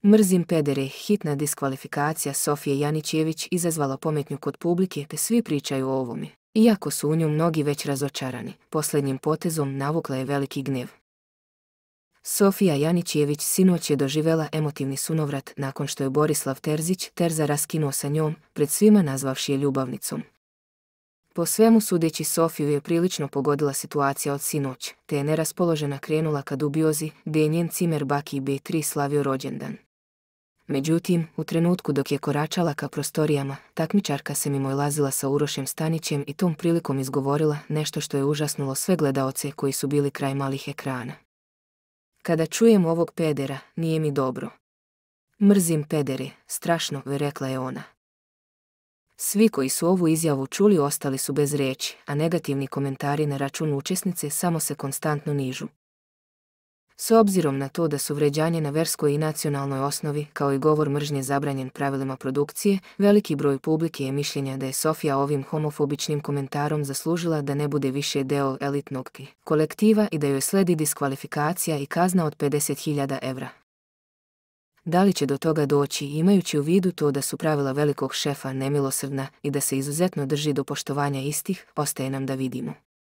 Mrzim pedere, hitna diskvalifikacija Sofije Janićević izazvala pometnju kod publike te svi pričaju o ovome. Iako su u nju mnogi već razočarani, posljednjim potezom navukla je veliki gnev. Sofija Janićević sinoć je doživjela emotivni sunovrat nakon što je Borislav Terza raskinuo sa njom, pred svima nazvavši je ljubavnicom. Po svemu sudeći Sofiju je prilično pogodila situacija od sinoć, te je neraspoložena krenula ka dubiozi, gdje je njen cimer Baki B3 slavio rođendan. Međutim, u trenutku dok je koračala ka prostorijama, takmičarka se mimoilazila sa Urošem Stanićem i tom prilikom izgovorila nešto što je užasnulo sve gledaoce koji su bili kraj malih ekrana. Kada čujem ovog pedera, nije mi dobro. Mrzim pedere, strašno, rekla je ona. Svi koji su ovu izjavu čuli ostali su bez riječi, a negativni komentari na račun učesnice samo se konstantno nižu. S obzirom na to da su vređanje na verskoj i nacionalnoj osnovi, kao i govor mržnje zabranjen pravilima produkcije, veliki broj publike je mišljenja da je Sofija ovim homofobičnim komentarom zaslužila da ne bude više deo elitnog kolektiva i da joj sledi diskvalifikacija i kazna od 50.000 evra. Da li će do toga doći, imajući u vidu to da su pravila velikog šefa nemilosrdna i da se izuzetno drži do poštovanja istih, ostaje nam da vidimo.